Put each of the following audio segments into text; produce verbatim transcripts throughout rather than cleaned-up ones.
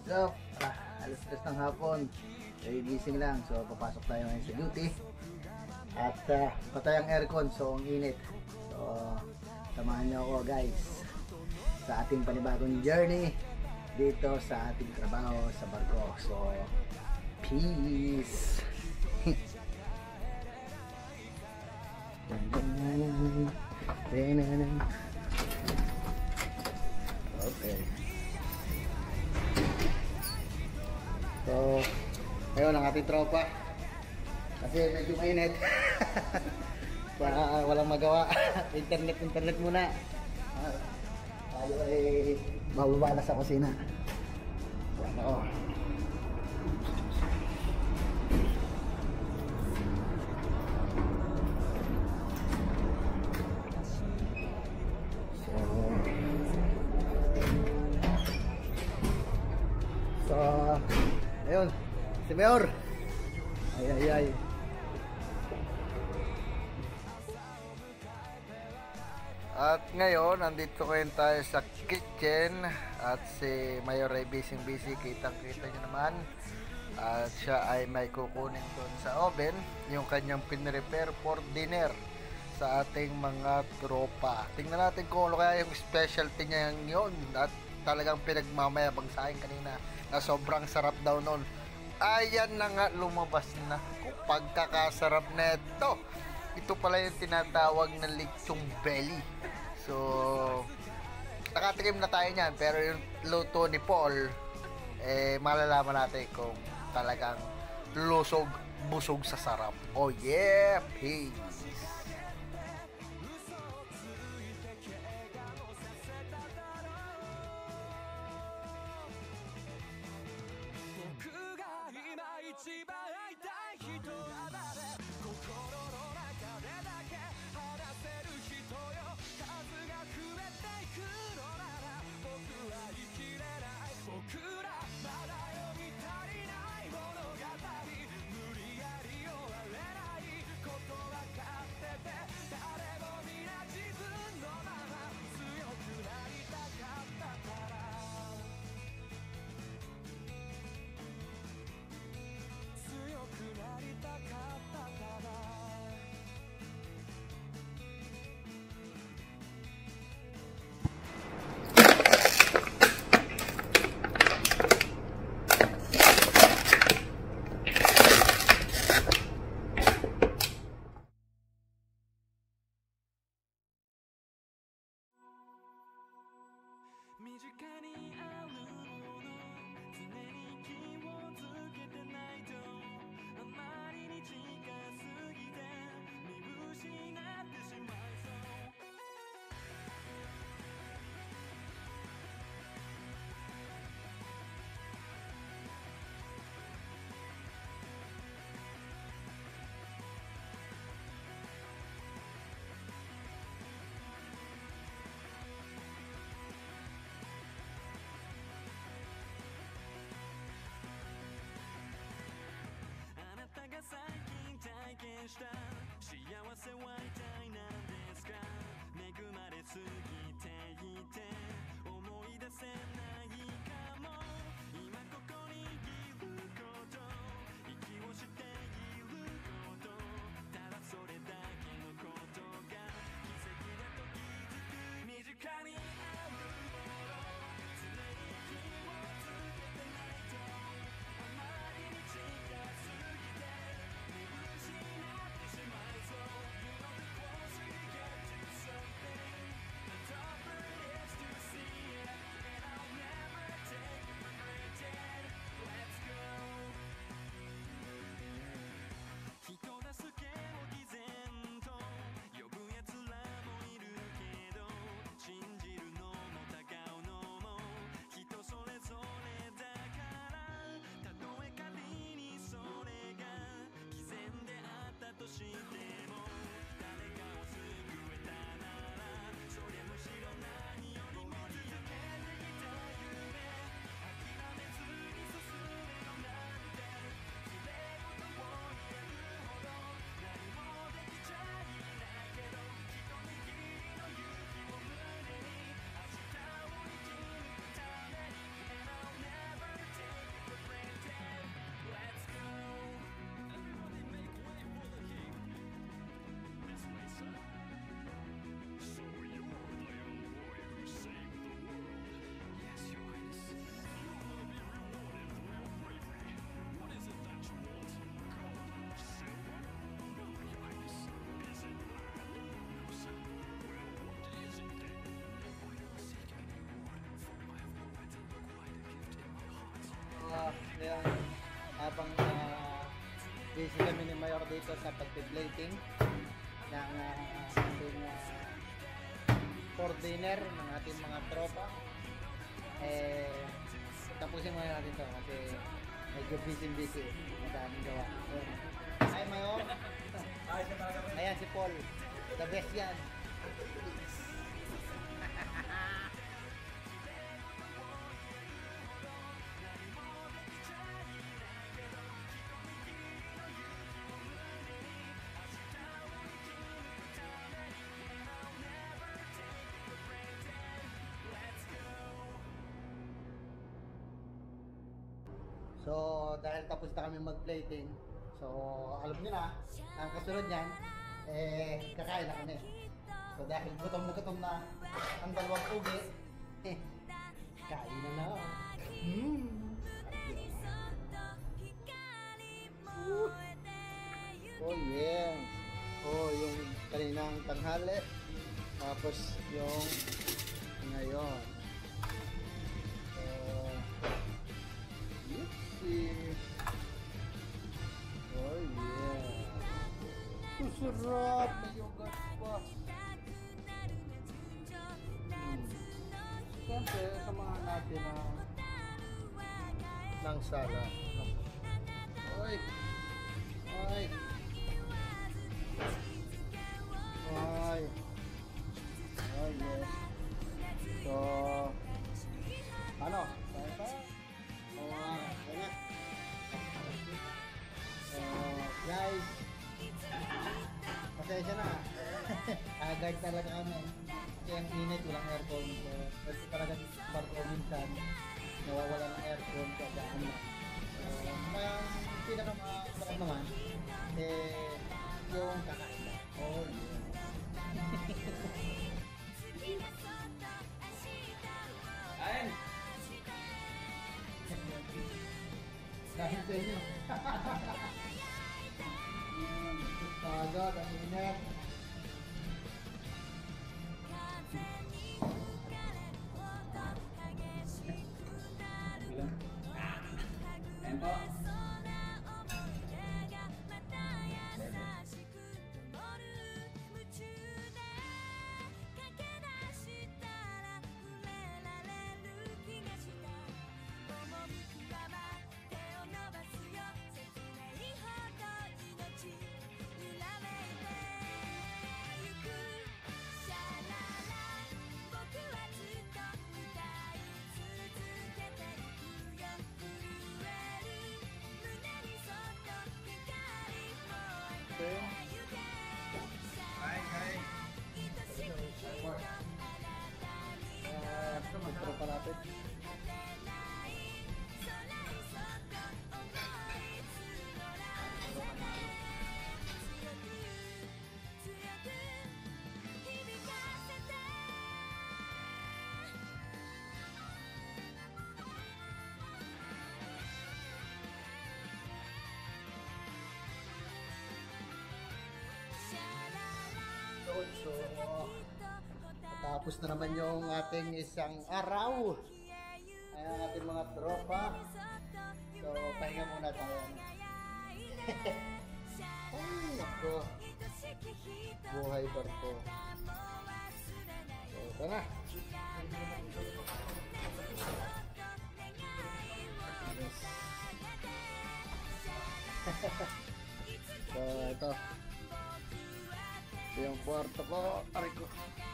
up? Ah, alas tres ng hapon. Very gising lang. So, papasok tayo ngayon sa duty. At uh, patay ang aircon. So, ang init. So, samahan niyo ako guys sa ating panibagong journey dito sa ating trabaho sa barko. So, peace! Okay. So, ngayon ang ating tropa. Kasi medyo mainit. Para walang magawa. Internet, internet muna. Tayo ay mababa na sa kusina. Ano? So, ayun, si Mayor. Ay, ay, ay. At ngayon, nandito ngayon tayo sa kitchen. At si Mayor ay busy-busy, kitang-kita nyo naman. At siya ay may kukunin doon sa oven yung kanyang pinrepair for dinner sa ating mga tropa. Tingnan natin kung ano kaya yung specialty niya yun. At talagang pinagmamayabang sa akin kanina na sobrang sarap daw nun. Ayan na nga, lumabas na kung pagkakasarap na ito. Ito pala yung tinatawag na lechong belly. So, nakatikim na tayo niyan. Pero yung luto ni Paul, eh, malalaman natin kung talagang lusog, busog sa sarap. Oh yeah, peace! dito sa pagpi-plating ng uh, ating uh, for dinner ng ating mga tropa. Eh, tapusin muna natin to kasi medyo busy-busy. Madaming gawa. Hi, Mayo. Ayan si Paul. The best yan. So, dahil tapos na kami mag-plating, so, alam niyo na, ang kasunod niyan, eh, kakain na kami. So, dahil gutom na gutom na ang dalawang ugi, eh, kain na na. Mm. Oh, yeah. Oh, yung kaninang tanghali, tapos yung ngayon. So, oh yeah. Susarap na yogurt pa. Hmm. Siyempre, samahan natin ang ng sala. Ay! Ay! Ay! Oh yes. So, ano? Kaya pa? Oh, kaya. Uh, guys, pasensya na. Agad talaga kami. Kasi ang init, walang aircon. So, kasi talaga barko minsan, nawawala ng aircon, kaya ano. So, ang pinaka-masarap naman, eh, yung kakain. Oh, yeah. Ayun! Dahil sa inyo. Agad, ang init. Ayan po. Hi, hi. Ah, ito pa natin. So, tapos na naman yung ating isang araw. Ayan ang ating mga tropa. So, pahinga muna tayo. Ay, ako. Buhay barko. So, ito na. Yes. So, ito. Ito yung kwarto ko. Aray ko.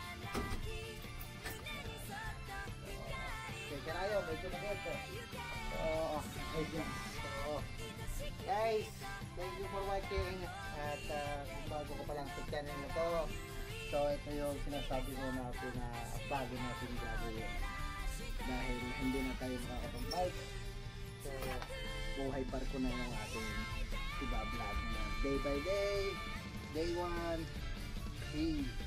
Okay, kanayo. Medyo na kwarto. So, ayun. So, guys, thank you for watching. At uh, kung bago ko pa lang sa channel na to, so ito yung sinasabi ko natin na bago natin gagawin. Dahil hindi na tayo makakapag-bike. So, buhay barko na yung ating iba-vlog na day by day. Day one. Peace.